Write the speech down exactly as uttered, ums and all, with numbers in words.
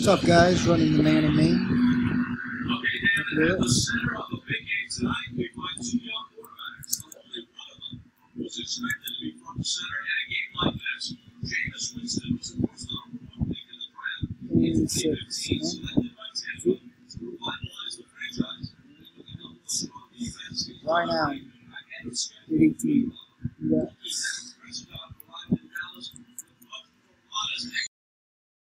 Tough guys running the man and main. Look at this. Was expected to be front center in a game like this. Jameis Winston was, of course, the number one pick in the draft. In twenty fifteen, selected by Tampa to revitalize the franchise. With a couple of strong defense, Right now, eighteen. Yeah.